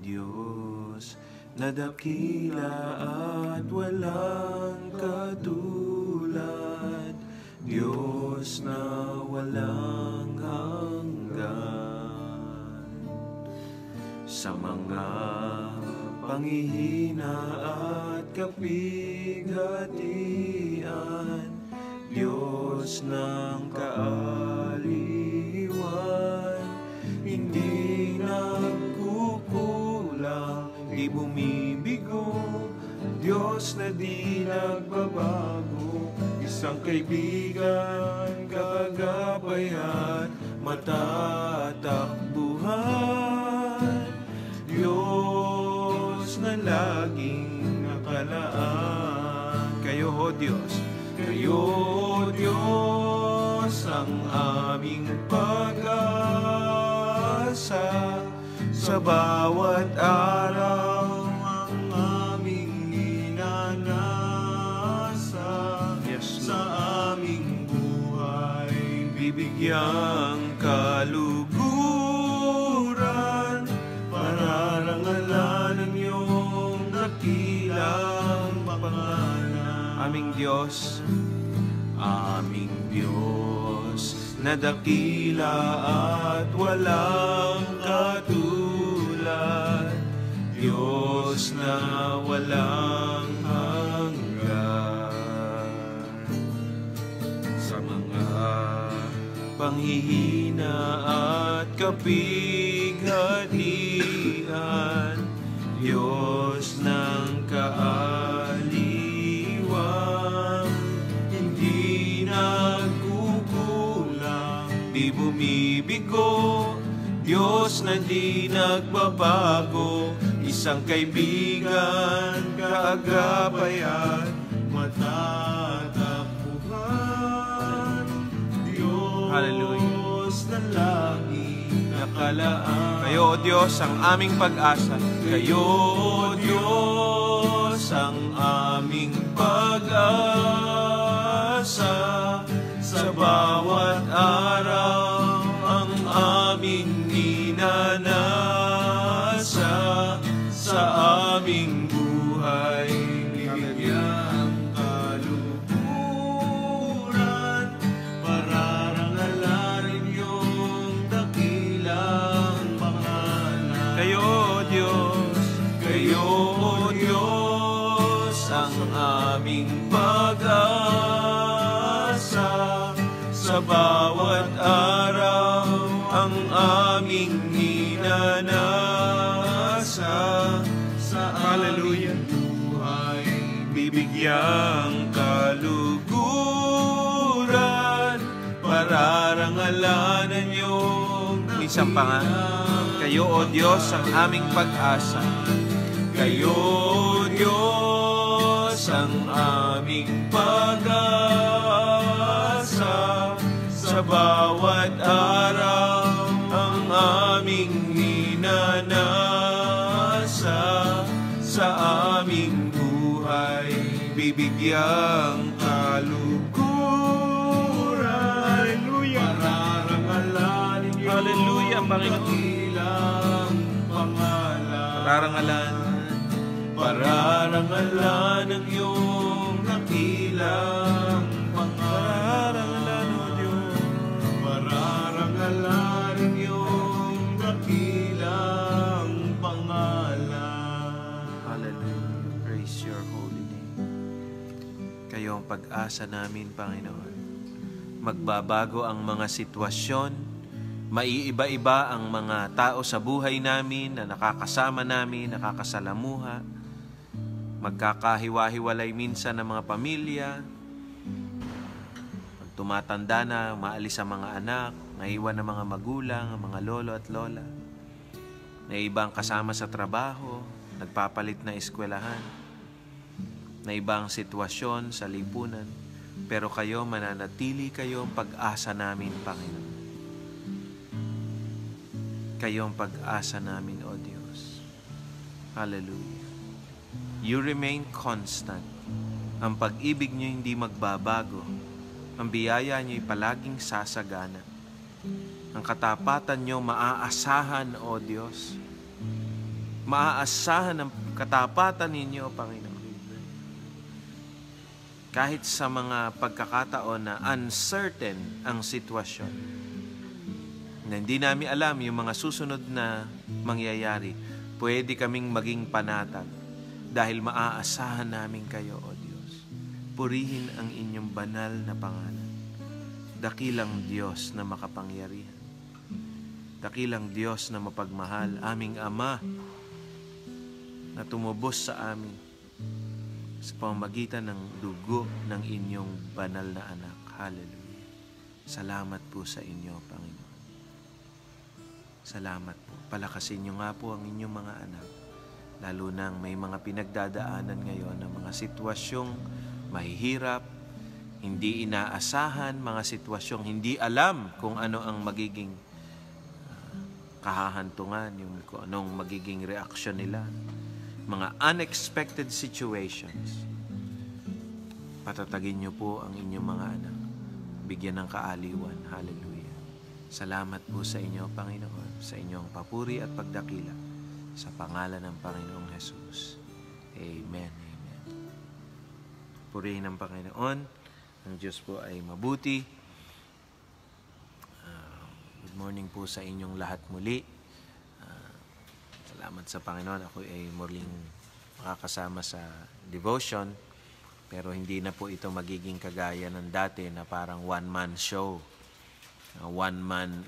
Diyos na dakila at walang katulad, Diyos na walang hanggan. Sa mga panghihina at kapighatian, Diyos ng kaaliwan, hindi nagkukulang, di bumibigo, Diyos na di nagbabago, isang kaibigan, kagabayan, matatakbuhan, Diyos na laging nakalaan. Kayo, O Diyos, kayo, O Diyos, ang aming pag-asa. Sa bawat araw ang aming ninanasa. Sa aming buhay, bibigyang kaluguran, pararangalan ang iyong dakilang pangalan. Aming Diyos, na dakila at walang katulad, Diyos na walang hanggan. Sa mga panghihina at kapighatian, Diyos ng kaaliwan, hindi nagkukulang, di bumibigo, Diyos na di nagbabago, isang kaibigan, kaagapayan, matatakbuhan, Diyos na laging nakalaan. Kayo, O Diyos, ang aming pag-asa. Kayo, O Diyos, ang aming pag-asa. Sa bawat araw ang aming ninanasa. Sa aming buhay, bibigyan kaluguran, pararangalan iyong dakilang pangalan. Kayo, O Diyos, kayo, O Diyos, ang aming pag-asa. Sa bawat araw ang aming ninanasa. Sa aming buhay, bibigyang kaluguran, pararangalan iyong isang pangalan. Kayo, O Diyos, ang aming pag-asa. Kayo, O Diyos, ang aming pag-asa. Sa bawat araw ang aming ninanasa. Sa aming buhay, bibigyang kaluguran. Hallelujah! Pararangalan iyong Hallelujah, dakilang pangalan. Pararangalan ang iyong dakilang pangalan, O Diyos. Pararangalan ang iyong dakilang pangalan. Hallelujah. Praise your holy name. Kayo ang pag-asa namin, Panginoon. Magbabago ang mga sitwasyon, maiiba-iba ang mga tao sa buhay namin na nakakasama namin, nakakasalamuha, magkakahiwa-hiwalay minsan ng mga pamilya, pag tumatanda na, maalis ang mga anak, naiwan ng mga magulang, ang mga lolo at lola, na ibang kasama sa trabaho, nagpapalit na eskwelahan, na ibang sitwasyon sa lipunan, pero kayo, mananatili kayo ang pag-asa namin, Panginoon. Kayo ang pag-asa namin, O Diyos. Hallelujah. You remain constant. Ang pag-ibig niyo hindi magbabago. Ang biyaya niyo palaging sasagana. Ang katapatan niyo maaasahan, O Diyos. Maaasahan ang katapatan ninyo, Panginoon. Kahit sa mga pagkakataon na uncertain ang sitwasyon, na hindi namin alam yung mga susunod na mangyayari, pwede kaming maging panatag dahil maaasahan namin kayo, O Diyos. Purihin ang inyong banal na pangalan. Dakilang Diyos na makapangyarihan. Dakilang Diyos na mapagmahal, aming Ama na tumubos sa amin sa pamamagitan ng dugo ng inyong banal na anak. Hallelujah. Salamat po sa inyo, Panginoon. Salamat po. Palakasin niyo nga po ang inyong mga anak. Lalo nang may mga pinagdadaanan ngayon ng mga sitwasyong mahihirap, hindi inaasahan, mga sitwasyong hindi alam kung ano ang magiging kahahantungan, yung kung anong magiging reaksyon nila. Mga unexpected situations. Patatagin niyo po ang inyong mga anak. Bigyan ng kaaliwan. Hallelujah. Salamat po sa inyo, Panginoon, sa inyong papuri at pagdakila. Sa pangalan ng Panginoong Jesus. Amen. Amen. Purihin ng Panginoon. Ang Diyos po ay mabuti. Good morning po sa inyong lahat muli. Salamat sa Panginoon. Ako ay muling makakasama sa devotion. Pero hindi na po ito magiging kagaya ng dati na parang one-man show. One-man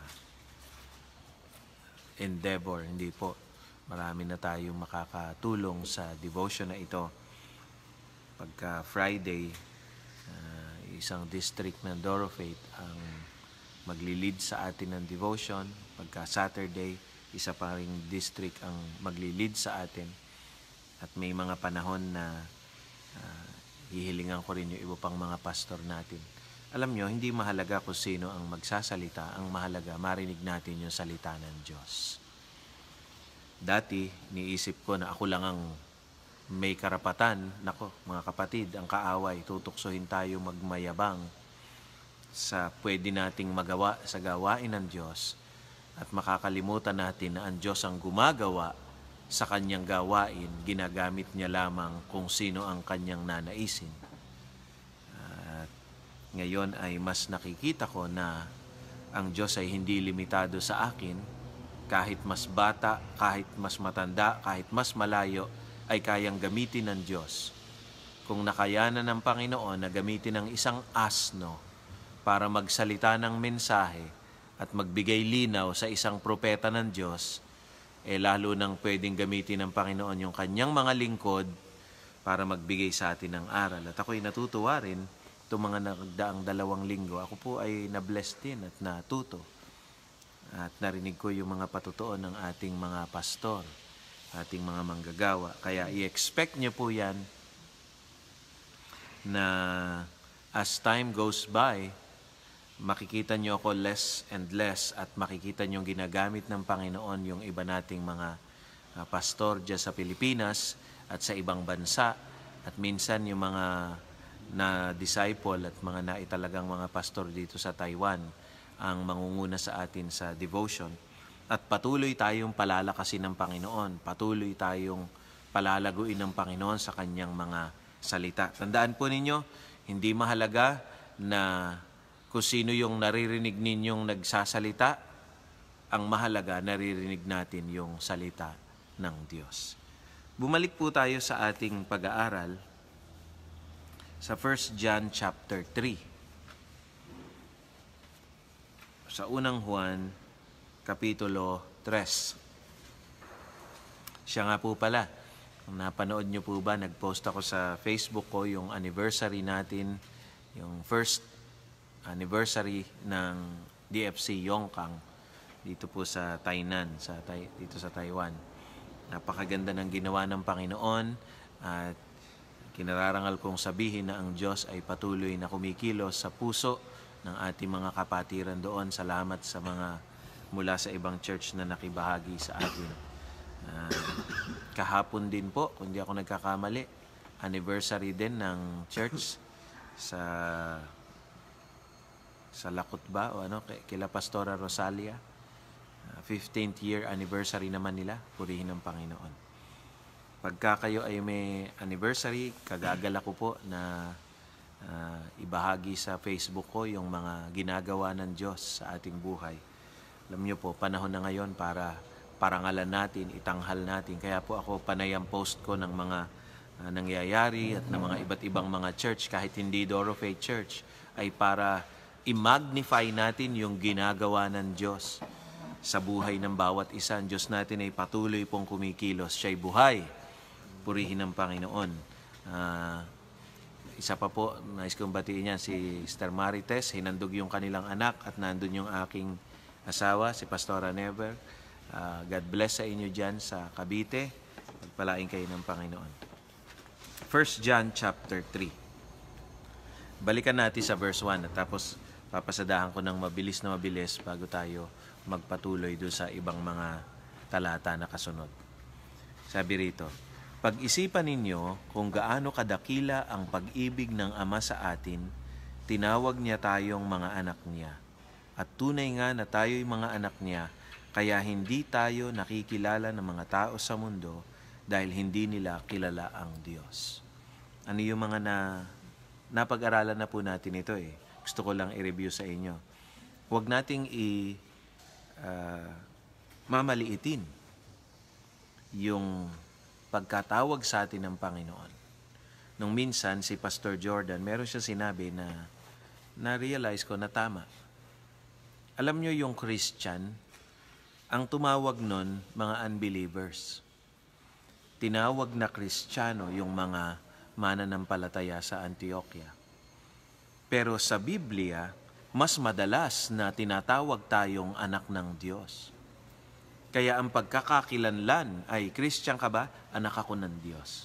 endeavor. Hindi po. Marami na tayong makakatulong sa devotion na ito. Pagka Friday, isang district ng Dorofaith ang maglilid sa atin ng devotion. Pagka Saturday, isa pa ring district ang maglilid sa atin. At may mga panahon na hihilingan ko rin yung iba pang mga pastor natin. Alam nyo, hindi mahalaga kung sino ang magsasalita. Ang mahalaga, marinig natin yung salita ng Diyos. Dati, niisip ko na ako lang ang may karapatan. Nako, mga kapatid, ang kaaway, tutuksohin tayo magmayabang sa pwede nating magawa sa gawain ng Diyos. At makakalimutan natin na ang Diyos ang gumagawa sa kanyang gawain, ginagamit niya lamang kung sino ang kanyang nanaisin. At ngayon ay mas nakikita ko na ang Diyos ay hindi limitado sa akin. Kahit mas bata, kahit mas matanda, kahit mas malayo, ay kayang gamitin ng Diyos. Kung nakayanan ng Panginoon na gamitin ng isang asno para magsalita ng mensahe, at magbigay linaw sa isang propeta ng Diyos, lalo nang pwedeng gamitin ng Panginoon yung kanyang mga lingkod para magbigay sa atin ng aral. At ako'y natutuwa rin itong mga nagdaang 2 linggo. Ako po ay na-bless din at natuto. At narinig ko yung mga patutuon ng ating mga pastor, ating mga manggagawa. Kaya i-expect niyo po yan na as time goes by, makikita nyo ako less and less at makikita nyo ginagamit ng Panginoon yung iba nating mga pastor dyan sa Pilipinas at sa ibang bansa. At minsan yung mga na-disciple at mga naitalagang mga pastor dito sa Taiwan ang mangunguna sa atin sa devotion. At patuloy tayong palalakasin ng Panginoon. Patuloy tayong palalaguin ng Panginoon sa kanyang mga salita. Tandaan po ninyo, hindi mahalaga na kung sino yung naririnig ninyong nagsasalita, ang mahalaga, naririnig natin yung salita ng Diyos. Bumalik po tayo sa ating pag-aaral sa 1 John chapter 3. Sa unang Juan, kapitulo 3. Siya nga po pala, kung napanood nyo po ba, nag-post ako sa Facebook ko yung anniversary natin, yung first anniversary ng DFC Yongkang dito po sa Tainan, dito sa Taiwan. Napakaganda ng ginawa ng Panginoon at kinararangal kong sabihin na ang Diyos ay patuloy na kumikilos sa puso ng ating mga kapatiran doon. Salamat sa mga mula sa ibang church na nakibahagi sa atin. Kahapon din po, kung di ako nagkakamali, anniversary din ng church sa Lakot ba o kila Pastora Rosalia. 15th year anniversary naman nila. Purihin ng Panginoon. Pagka kayo ay may anniversary, kagagala ko po na ibahagi sa Facebook ko yung mga ginagawa ng Diyos sa ating buhay. Alam niyo po, panahon na ngayon para parangalan natin, itanghal natin. Kaya po ako panay ang post ko ng mga nangyayari at ng mga iba't ibang mga church, kahit hindi Door of Faith Church, ay para i-magnify natin yung ginagawa ng Diyos sa buhay ng bawat isa. Ang Diyos natin ay patuloy pong kumikilos. Siya'y buhay. Purihin ng Panginoon. Isa pa po, nais kong batiin niya, si Sister Marites, hinandog yung kanilang anak at nandun yung aking asawa, si Pastora Never. God bless sa inyo dyan sa Cavite. Pagpalain kayo ng Panginoon. 1 John chapter 3. Balikan natin sa verse 1 at tapos papasadahan ko ng mabilis bago tayo magpatuloy doon sa ibang mga talata na kasunod. Sabi rito, pag-isipan ninyo kung gaano kadakila ang pag-ibig ng Ama sa atin, tinawag niya tayong mga anak niya. At tunay nga na tayo'y mga anak niya, kaya hindi tayo nakikilala ng mga tao sa mundo dahil hindi nila kilala ang Diyos. Ano yung mga napag-aralan na po natin ito eh. Gusto ko lang i-review sa inyo. Huwag nating mamaliitin yung pagkatawag sa atin ng Panginoon. Nung minsan, si Pastor Jordan, meron siya sinabi na na-realize ko na tama. Alam nyo yung Christian, ang tumawag nun, mga unbelievers. Tinawag na Kristiyano yung mga mananampalataya sa Antioquia. Pero sa Biblia, mas madalas na tinatawag tayong anak ng Diyos. Kaya ang pagkakakilanlan ay, Christian ka ba? Anak ako ng Diyos.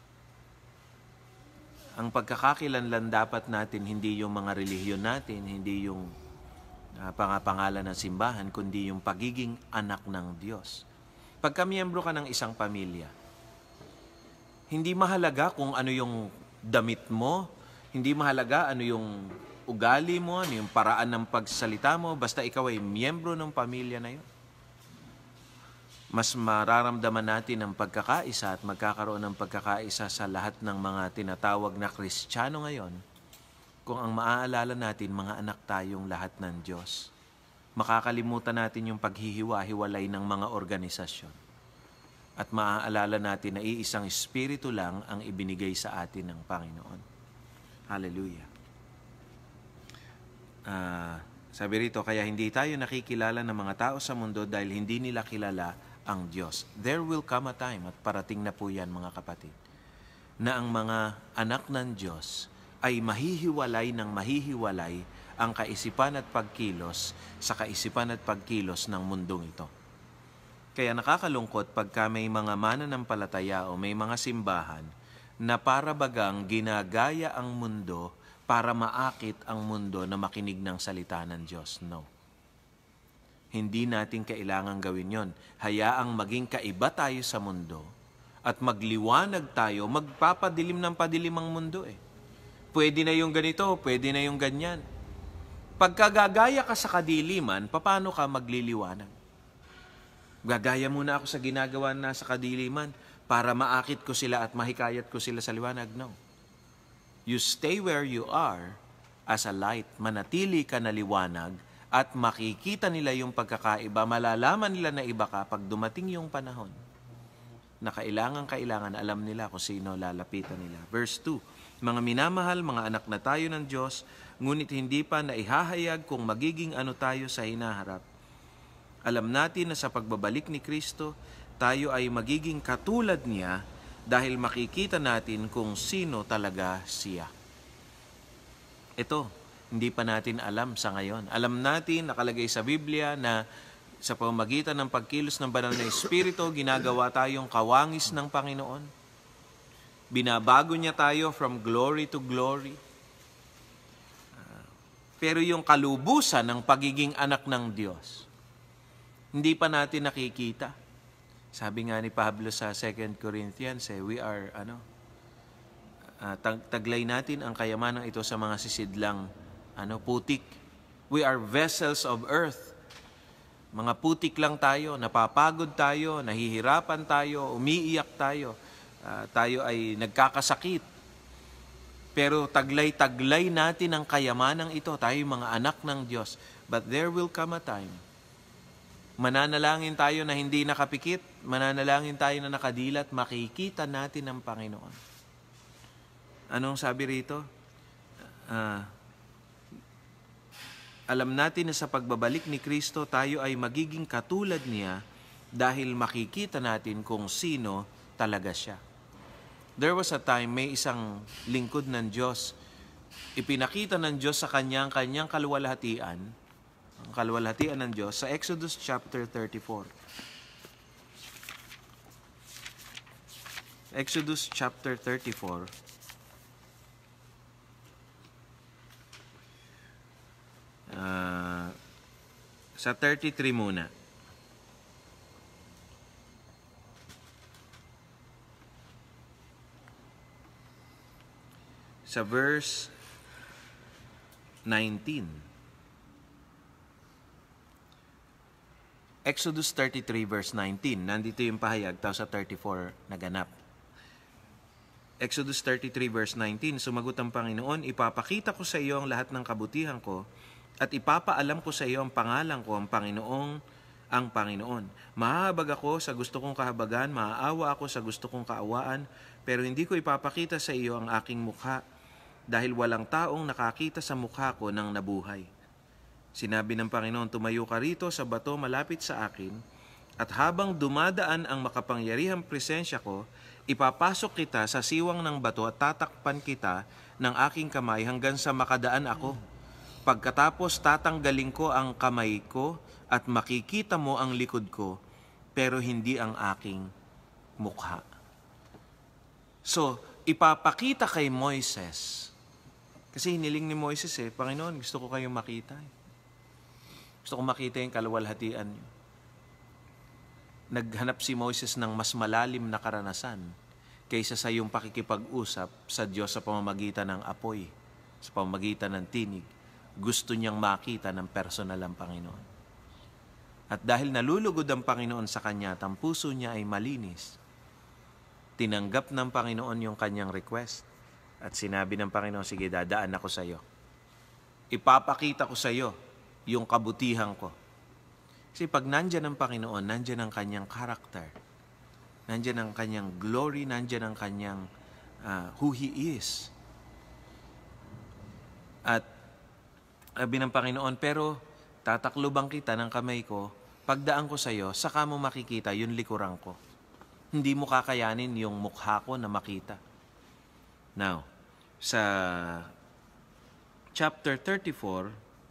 Ang pagkakakilanlan dapat natin, hindi yung mga relihiyon natin, hindi yung pangapangalan ng simbahan, kundi yung pagiging anak ng Diyos. Pagka miyembro ka ng isang pamilya, hindi mahalaga kung ano yung damit mo, hindi mahalaga ano yung ugali mo, ano yung paraan ng pagsalita mo, basta ikaw ay miyembro ng pamilya na yun. Mas mararamdaman natin ang pagkakaisa at magkakaroon ng pagkakaisa sa lahat ng mga tinatawag na Kristiyano ngayon kung ang maaalala natin, mga anak tayong lahat ng Diyos. Makakalimutan natin yung paghihiwa-hiwalay ng mga organisasyon. At maaalala natin na iisang Espiritu lang ang ibinigay sa atin ng Panginoon. Hallelujah. Sabi rito, kaya hindi tayo nakikilala ng mga tao sa mundo dahil hindi nila kilala ang Diyos. There will come a time, at parating na po yan mga kapatid, na ang mga anak ng Diyos ay mahihiwalay ng mahihiwalay ang kaisipan at pagkilos sa kaisipan at pagkilos ng mundong ito. Kaya nakakalungkot pagka may mga mananampalataya o may mga simbahan na para bagang ginagaya ang mundo para maakit ang mundo na makinig ng salita ng Diyos. No. Hindi natin kailangan gawin yon. Hayaang maging kaiba tayo sa mundo at magliwanag tayo, magpapadilim ng padilim ang mundo eh. Pwede na yung ganito, pwede na yung ganyan. Pagka gagaya ka sa kadiliman, paano ka magliliwanag? Gagaya muna ako sa ginagawa na sa kadiliman para maakit ko sila at mahikayat ko sila sa liwanag? No. You stay where you are as a light. Manatili ka na liwanag at makikita nila yung pagkakaiba. Malalaman nila na iba ka pag dumating yung panahon na kailangan alam nila kung sino lalapitan nila. Verse 2, mga minamahal, mga anak na tayo ng Diyos, ngunit hindi pa naihahayag kung magiging ano tayo sa hinaharap. Alam natin na sa pagbabalik ni Kristo, tayo ay magiging katulad niya dahil makikita natin kung sino talaga siya. Ito, hindi pa natin alam sa ngayon. Alam natin, nakalagay sa Biblia na sa pamamagitan ng pagkilos ng banal na Espiritu, ginagawa tayong kawangis ng Panginoon. Binabago niya tayo from glory to glory. Pero yung kalubusan ng pagiging anak ng Diyos, hindi pa natin nakikita. Sabi nga ni Pablo sa 2 Corinthians, we are, taglay natin ang kayamanan ito sa mga sisidlang putik. We are vessels of earth. Mga putik lang tayo, napapagod tayo, nahihirapan tayo, umiiyak tayo. Tayo ay nagkakasakit. Pero taglay-taglay natin ang kayamanang ito. Tayo mga anak ng Diyos. But there will come a time. Mananalangin tayo na hindi nakapikit. Mananalangin tayo na nakadilat. Makikita natin ang Panginoon. Anong sabi rito? Alam natin na sa pagbabalik ni Kristo, tayo ay magiging katulad niya dahil makikita natin kung sino talaga siya. There was a time, may isang lingkod ng Diyos, ipinakita ng Diyos sa kanyang kaluwalhatian, ang kaluwalhatian ng Diyos, sa Exodus chapter 34. Exodus chapter 34. Sa 33 muna. Sa verse 19. Exodus 33 verse 19. Nandito yung pahayag, tapos sa 34 naganap. Exodus 33 verse 19. Sumagot ang Panginoon, ipapakita ko sa iyo ang lahat ng kabutihan ko at ipapaalam ko sa iyo ang pangalan ko, ang Panginoon. Mahahabag ako sa gusto kong kahabagan, maaawa ako sa gusto kong kaawaan, pero hindi ko ipapakita sa iyo ang aking mukha dahil walang taong nakakita sa mukha ko nang nabuhay. Sinabi ng Panginoon, tumayo ka rito sa bato malapit sa akin, at habang dumadaan ang makapangyarihang presensya ko, ipapasok kita sa siwang ng bato at tatakpan kita ng aking kamay hanggang sa makadaan ako. Pagkatapos tatanggalin ko ang kamay ko at makikita mo ang likod ko, pero hindi ang aking mukha. So, ipapakita kay Moises, kasi hiniling ni Moises Panginoon, gusto ko kayong makita. Gusto ko makita yung kaluwalhatian niyo. Naghanap si Moises ng mas malalim na karanasan kaysa sa iyong pakikipag-usap sa Diyos sa pamamagitan ng apoy, sa pamamagitan ng tinig. Gusto niyang makita ng personal ang Panginoon. At dahil nalulugod ang Panginoon sa kanya at ang puso niya ay malinis, tinanggap ng Panginoon yung kanyang request. At sinabi ng Panginoon, sige, dadaan ako sa iyo. Ipapakita ko sa iyo yung kabutihan ko. Kasi pag nandyan ang Panginoon, nandyan ang kanyang character. Nandyan ang kanyang glory, nandyan ang kanyang who He is. At sabi ng Panginoon, pero tataklubang kita ng kamay ko, pagdaan ko sa iyo, saka mo makikita yung likuran ko. Hindi mo kakayanin yung mukha ko na makita. Now, sa chapter 34,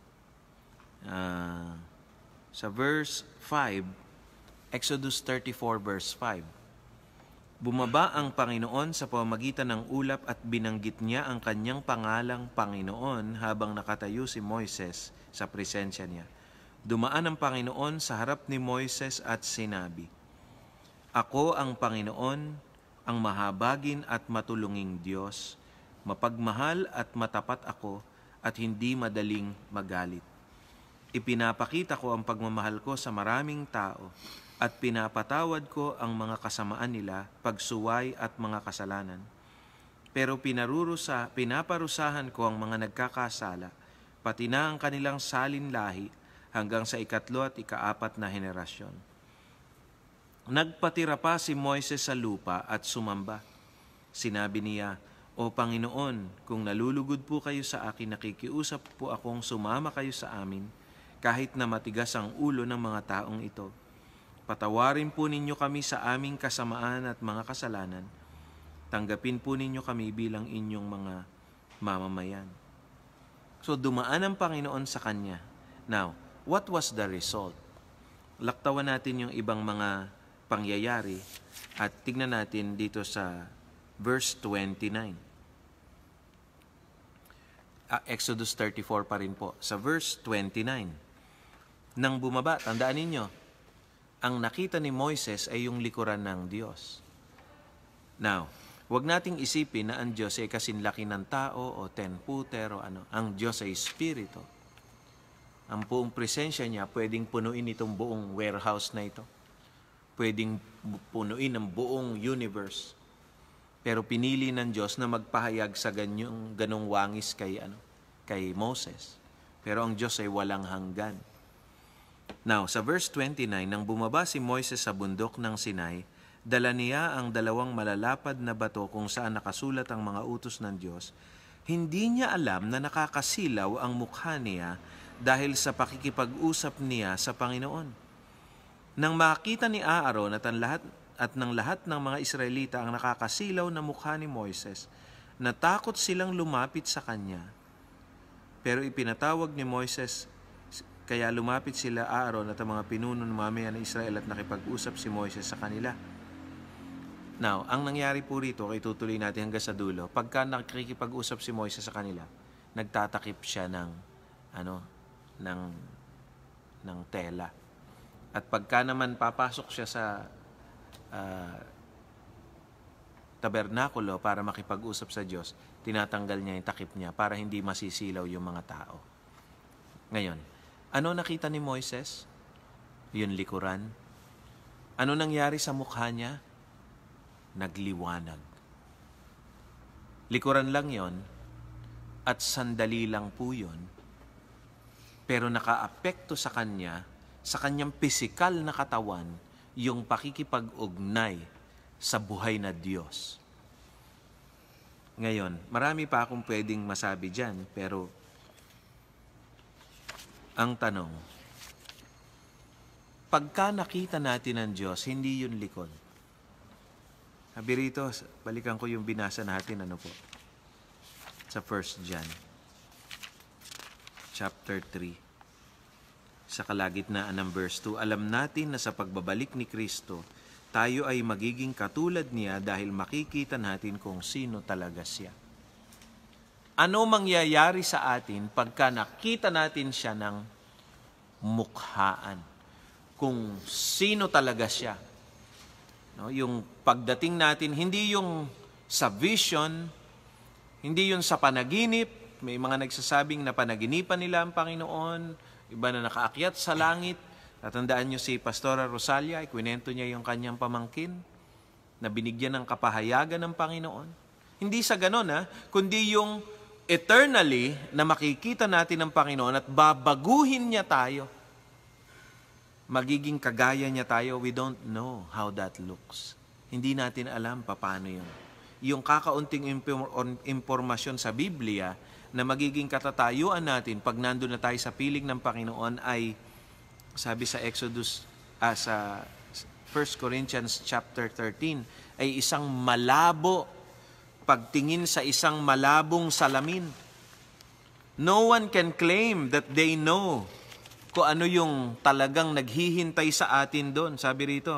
sa verse 5, Exodus 34 verse 5, bumaba ang Panginoon sa pamamagitan ng ulap at binanggit niya ang kanyang pangalang Panginoon habang nakatayo si Moises sa presensya niya. Dumaan ang Panginoon sa harap ni Moises at sinabi, ako ang Panginoon, ang mahabagin at matulunging Diyos, mapagmahal at matapat ako at hindi madaling magalit. Ipinapakita ko ang pagmamahal ko sa maraming tao at pinapatawad ko ang mga kasamaan nila, pagsuway at mga kasalanan. Pero pinaparusahan ko ang mga nagkakasala, pati na ang kanilang salinlahi hanggang sa 3 at 4 na henerasyon. Nagpatira pa si Moises sa lupa at sumamba. Sinabi niya, O Panginoon, kung nalulugod po kayo sa akin, nakikiusap po akong sumama kayo sa amin, kahit na matigas ang ulo ng mga taong ito. Patawarin po ninyo kami sa aming kasamaan at mga kasalanan. Tanggapin po ninyo kami bilang inyong mga mamamayan. So dumaan ang Panginoon sa kanya. Now, what was the result? Laktawan natin yung ibang mga pangyayari at tignan natin dito sa verse 29. Exodus 34 pa rin po. Sa verse 29, nang bumaba, tandaan ninyo, ang nakita ni Moises ay yung likuran ng Diyos. Now, huwag nating isipin na ang Diyos ay kasinlaki ng tao o 10 puter o ano. Ang Diyos ay Espiritu. ang buong presensya niya, pwedeng punuin itong buong warehouse na ito. Pwedeng punuin ang buong universe. Pero pinili ng Diyos na magpahayag sa ganong wangis kay Moses. Pero ang Diyos ay walang hanggan. Now, sa verse 29, nang bumaba si Moises sa bundok ng Sinai, dala niya ang 2 malalapad na bato kung saan nakasulat ang mga utos ng Diyos. Hindi niya alam na nakakasilaw ang mukha niya dahil sa pakikipag-usap niya sa Panginoon. Nang makita ni Aaron at ng lahat ng mga Israelita ang nakakasilaw na mukha ni Moises, natakot silang lumapit sa kanya. Pero ipinatawag ni Moises, kaya lumapit sila Aaron at ang mga pinuno ng mamayan ng Israel at nakipag-usap si Moises sa kanila. Now, ang nangyari po rito, kaya tutuloy natin hanggang sa dulo, pagka nakikipag-usap si Moises sa kanila, nagtatakip siya ng tela. At pagka naman papasok siya sa tabernakulo para makipag-usap sa Diyos, tinatanggal niya yung takip niya para hindi masisilaw yung mga tao. Ngayon, ano nakita ni Moises? Yung likuran. Ano nangyari sa mukha niya? Nagliwanag. Likuran lang yon at sandali lang po yun. Pero nakaapekto sa kanya, sa kanyang pisikal na katawan, yung pakikipag-ugnay sa buhay na Diyos. Ngayon, marami pa akong pwedeng masabi dyan, pero ang tanong, pagka nakita natin ang Diyos, hindi yun likod. Sabi rito, balikan ko yung binasa natin, sa 1 John, chapter 3. Sa kalagitnaan ng verse 2, alam natin na sa pagbabalik ni Kristo, tayo ay magiging katulad niya dahil makikita natin kung sino talaga siya. Ano mangyayari sa atin pagka nakita natin siya ng mukhaan? Kung sino talaga siya. Yung pagdating natin, hindi yung sa vision, hindi yung sa panaginip. May mga nagsasabing na panaginipan nila ang Panginoon, iba na nakaakyat sa langit. Tatandaan nyo si Pastora Rosalia, ikwinento niya yung kanyang pamangkin na binigyan ng kapahayagan ng Panginoon. Hindi sa ganon, kundi yung eternally na makikita natin ng Panginoon at babaguhin niya tayo. Magiging kagaya niya tayo, we don't know how that looks. Hindi natin alam paano yun. Yung kakaunting impormasyon sa Biblia na magiging katatayuan natin pag nandun na tayo sa piling ng Panginoon ay, sabi sa sa 1 Corinthians chapter 13, ay isang malabo, pagtingin sa isang malabong salamin. No one can claim that they know kung ano yung talagang naghihintay sa atin doon. Sabi rito,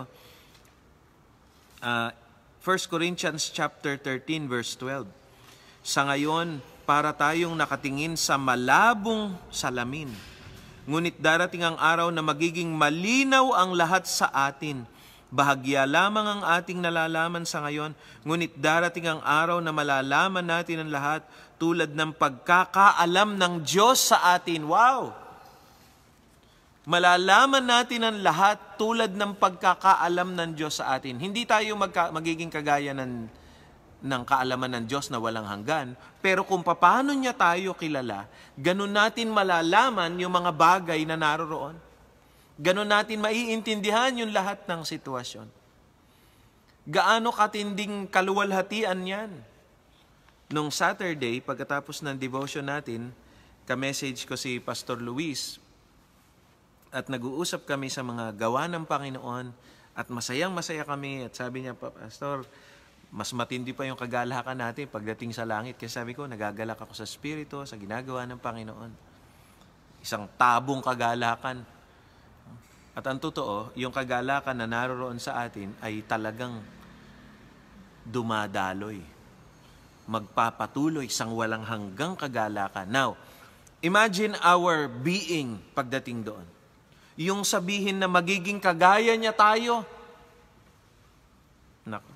1 Corinthians chapter 13 verse 12. Sa ngayon, para tayong nakatingin sa malabong salamin. Ngunit darating ang araw na magiging malinaw ang lahat sa atin. Bahagya lamang ang ating nalalaman sa ngayon, ngunit darating ang araw na malalaman natin ang lahat tulad ng pagkakaalam ng Diyos sa atin. Wow! Malalaman natin ang lahat tulad ng pagkakaalam ng Diyos sa atin. Hindi tayo magiging kagaya ng kaalaman ng Diyos na walang hanggan. Pero kung paano niya tayo kilala, ganun natin malalaman yung mga bagay na naroroon. Ganun natin maiintindihan yung lahat ng sitwasyon. Gaano katinding kaluwalhatian yan? Nung Saturday, pagkatapos ng devotion natin, ka-message ko si Pastor Luis, at nag-uusap kami sa mga gawa ng Panginoon at masayang-masaya kami. At sabi niya, Pastor, mas matindi pa yung kagalakan natin pagdating sa langit. Kaya sabi ko, nagagalak ako sa Espiritu, sa ginagawa ng Panginoon. Isang tabong kagalakan. At ang totoo, yung kagalakan na naroroon sa atin ay talagang dumadaloy. Magpapatuloy isang walang hanggang kagalakan. Now, imagine our being pagdating doon. Yung sabihin na magiging kagaya niya tayo. Nako.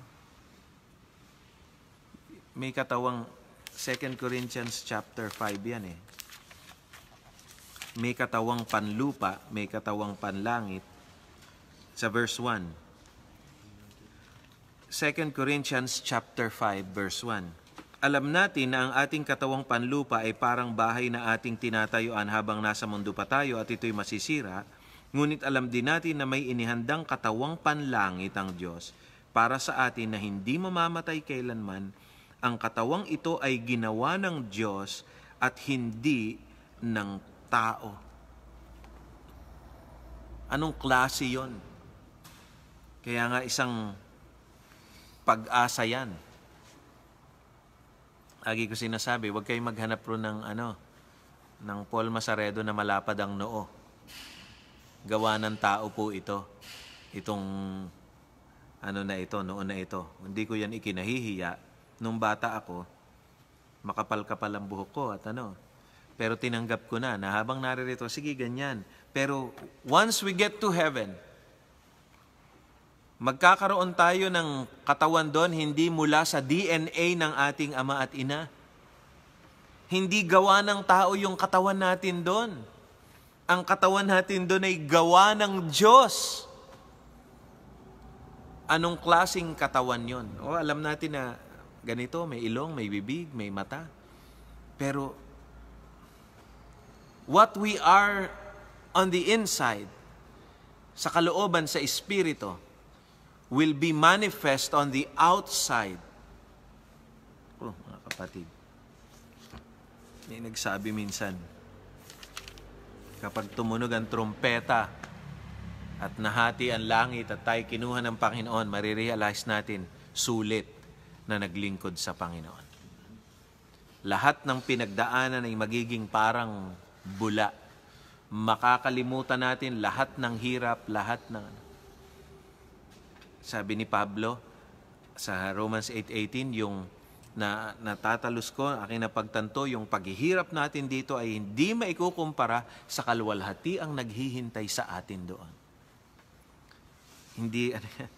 May katawang 2 Corinthians chapter 5 yan . may katawang panlupa, may katawang panlangit sa verse 1. 2 Corinthians chapter 5 verse 1. Alam natin na ang ating katawang panlupa ay parang bahay na ating tinatayuan habang nasa mundo pa tayo at ito'y masisira, ngunit alam din natin na may inihandang katawang panlangit ang Diyos para sa atin na hindi mamamatay kailanman. Ang katawang ito ay ginawa ng Diyos at hindi ng tao. Anong klase yon? Kaya nga isang pag-asa yan. Lagi ko sinasabi, huwag kayong maghanap ro ng ng Paul Masaredo na malapad ang noo. Gawa ng tao po ito. Itong noon na ito. Hindi ko yan ikinahihiya. Nung bata ako, makapal-kapal ang buhok ko at Pero tinanggap ko na habang naririto, sige ganyan. Pero once we get to heaven, magkakaroon tayo ng katawan doon hindi mula sa DNA ng ating ama at ina. Hindi gawa ng tao yung katawan natin doon. Ang katawan natin doon ay gawa ng Diyos. Anong klaseng katawan yon? Alam natin na ganito, may ilong, may bibig, may mata. Pero what we are on the inside, sa kalooban, sa espiritu, will be manifest on the outside. Mga kapatid, may nagsabi minsan, kapag tumunog ang trumpeta at nahati ang langit at tayo kinuha ng Panginoon, marirealize natin, sulit na naglingkod sa Panginoon. Lahat ng pinagdaanan ay magiging parang bula. Makakalimutan natin lahat ng hirap, lahat ng sabi ni Pablo sa Romans 8:18, yung natatalos ko, aking napagtanto, yung paghihirap natin dito ay hindi maikukumpara sa kaluwalhati ang naghihintay sa atin doon. Hindi,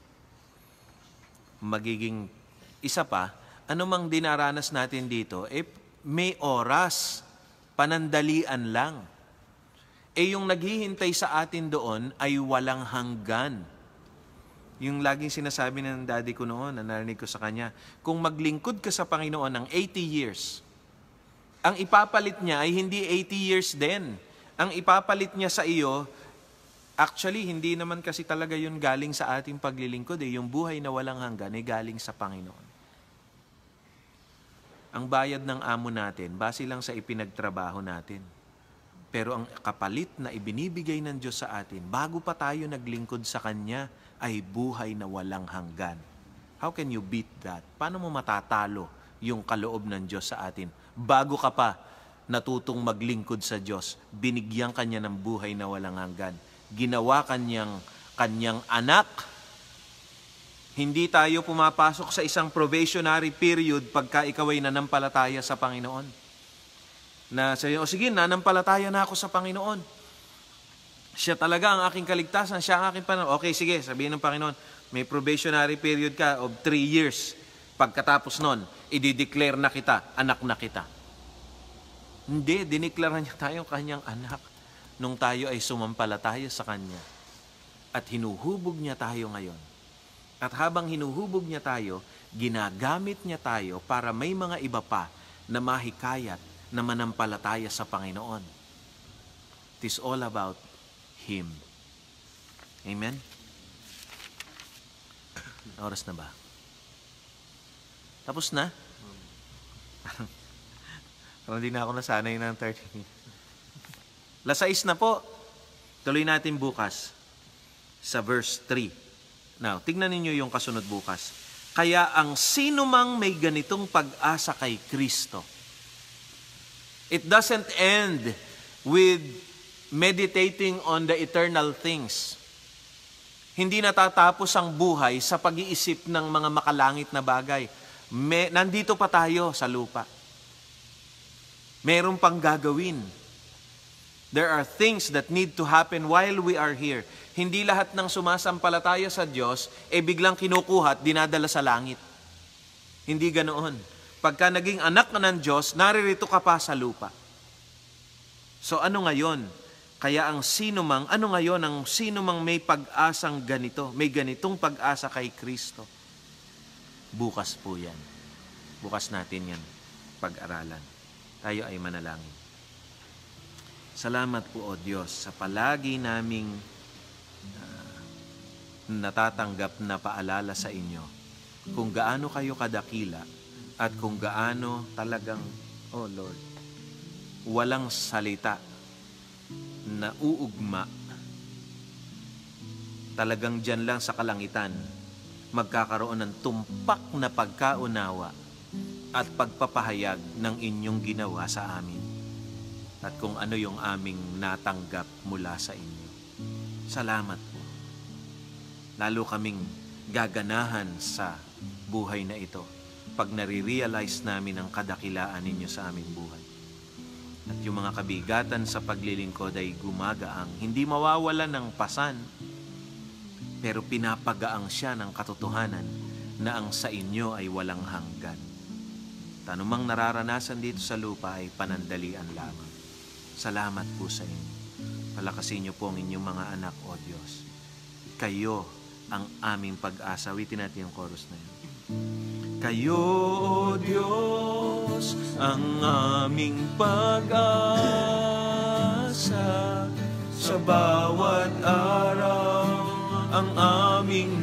magiging isa pa, anumang dinaranas natin dito, may oras, panandalian lang. Yung naghihintay sa atin doon ay walang hanggan. Yung laging sinasabi ng daddy ko noon, na narinig ko sa kanya, kung maglingkod ka sa Panginoon ng 80 years, ang ipapalit niya ay hindi 80 years din. Ang ipapalit niya sa iyo, actually, hindi naman kasi talaga yun galing sa ating paglilingkod. Yung buhay na walang hanggan ay galing sa Panginoon. Ang bayad ng amo natin, base lang sa ipinagtrabaho natin. Pero ang kapalit na ibinibigay ng Diyos sa atin, bago pa tayo naglingkod sa Kanya, ay buhay na walang hanggan. How can you beat that? Paano mo matatalo yung kaloob ng Diyos sa atin? Bago ka pa natutong maglingkod sa Diyos, binigyan Kanya ng buhay na walang hanggan. Ginawa Kanyang anak. Hindi tayo pumapasok sa isang probationary period pagka ikaw ay nanampalataya sa Panginoon. Na sabi, sige, nanampalataya na ako sa Panginoon. Siya talaga ang aking kaligtasan, siya ang aking Panginoon. Okay, sige, sabihin ng Panginoon, may probationary period ka of 3 years. Pagkatapos nun, i-declare na kita, anak na kita. Hindi, dineklara niya tayong Kanyang anak nung tayo ay sumampalataya sa Kanya. At hinuhubog niya tayo ngayon. At habang hinuhubog niya tayo, ginagamit niya tayo para may mga iba pa na mahikayat na manampalataya sa Panginoon. It is all about Him. Amen? Oras na ba? Tapos na? Parang hindi na ako nasanay ng 30 minutes. 6 na po. Tuloy natin bukas sa verse 3. Now, tignan ninyo yung kasunod bukas. Kaya ang sino mang may ganitong pag-asa kay Kristo, it doesn't end with meditating on the eternal things. Hindi natatapos ang buhay sa pag-iisip ng mga makalangit na bagay. Nandito pa tayo sa lupa. Meron pang gagawin. There are things that need to happen while we are here. Hindi lahat ng sumasampalataya sa Diyos biglang kinukuha at dinadala sa langit. Hindi ganoon. Pagka naging anak ka ng Diyos, naririto ka pa sa lupa. So ano ngayon? Kaya ang sino mang, ano ngayon ang sino mang may pag-asang ganito, may ganitong pag-asa kay Kristo, bukas po yan. Bukas natin yan pag-aralan. Tayo ay manalangin. Salamat po, O Diyos, sa palagi naming natatanggap na paalala sa inyo kung gaano kayo kadakila at kung gaano talagang, oh Lord, walang salita na uugma. Talagang dyan lang sa kalangitan magkakaroon ng tumpak na pagkaunawa at pagpapahayag ng inyong ginawa sa amin at kung ano yung aming natanggap mula sa inyo. Salamat po. Lalo kaming gaganahan sa buhay na ito pag nare-realize namin ang kadakilaan ninyo sa aming buhay. At yung mga kabigatan sa paglilingkod ay gumagaang, hindi mawawalan ng pasan, pero pinapagaang siya ng katotohanan na ang sa inyo ay walang hanggan. Tanumang nararanasan dito sa lupa ay panandalian lamang. Salamat po sa inyo. Palakasin niyo po ang inyong mga anak, O Diyos. Kayo ang aming pag-asa. Witin natin yung chorus na yun. Kayo, O Diyos, ang aming pag-asa. Sa bawat araw, ang aming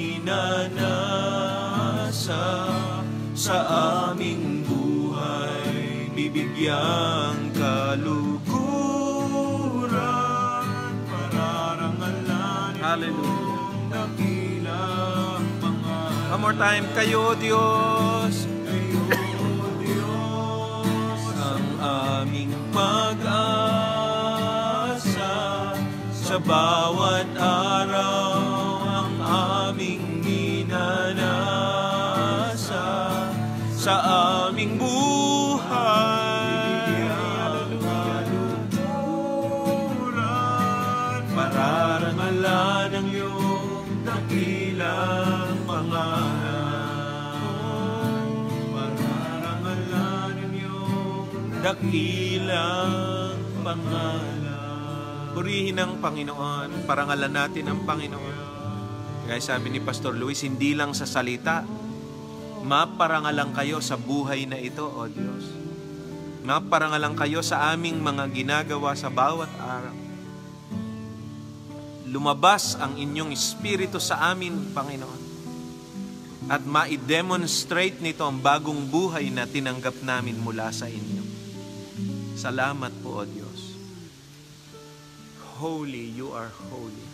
minanasa. Sa aming buhay, bibigyang kalukuran. Pararangalan. Hallelujah. One more time, kayo, Diyos. Kayo, Diyos, ang aming pag-asa. Sa bawat araw, ang aming minanasa. Sa aming buhay, pararangalan ang iyong dakilang pangalan. Pararangalan ang iyong dakilang pangalan. Purihin ang Panginoon, parangalan natin ang Panginoon. Kaya sabi ni Pastor Luis, hindi lang sa salita, maparangalan kayo sa buhay na ito, O Diyos. Maparangalan kayo sa aming mga ginagawa sa bawat araw. Lumabas ang inyong espiritu sa amin, Panginoon. At ma-demonstrate nito ang bagong buhay na tinanggap namin mula sa inyo. Salamat po, O Diyos. Holy, you are holy.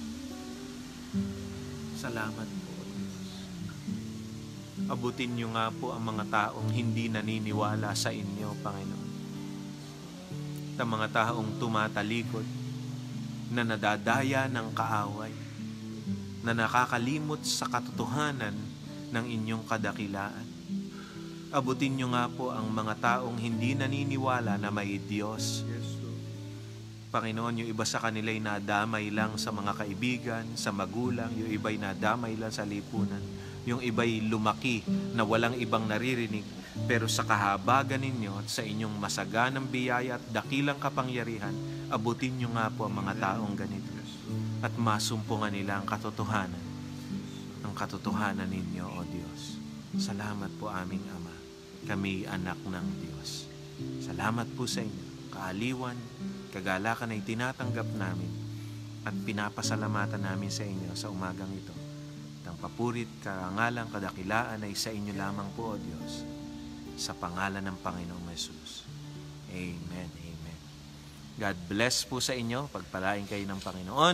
Salamat po, O Diyos. Abutin niyo nga po ang mga taong hindi naniniwala sa inyo, Panginoon. At ang mga taong tumatalikod, na nadadaya ng kaaway, na nakakalimot sa katotohanan ng inyong kadakilaan. Abutin niyo nga po ang mga taong hindi naniniwala na may Diyos. Panginoon, yung iba sa kanila ay nadamay lang sa mga kaibigan, sa magulang, yung iba ay nadamay lang sa lipunan, yung iba ay lumaki na walang ibang naririnig, pero sa kahabagan ninyo at sa inyong masaganang biyaya at dakilang kapangyarihan, abutin niyo nga po ang mga taong ganito at masumpungan nila ang katotohanan ninyo, O Diyos. Salamat po aming Ama. Kami anak ng Diyos. Salamat po sa inyo. Kaaliwan, kagalakan ay tinatanggap namin at pinapasalamatan namin sa inyo sa umagang ito. Ang papurit, karangalan, kadakilaan ay sa inyo lamang po, O Diyos. Sa pangalan ng Panginoong Yesus. Amen. Amen. God bless po sa inyo. Pagpalain kayo ng Panginoon.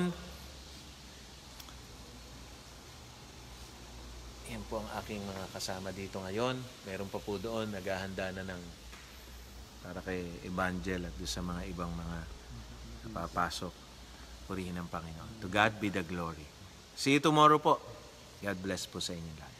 Yan po ang aking mga kasama dito ngayon. Meron pa po doon, naghahanda na ng para kay Evangel at doon sa mga ibang mga napapasok. Purihin ng Panginoon. To God be the glory. See you tomorrow po. God bless po sa inyo lahat.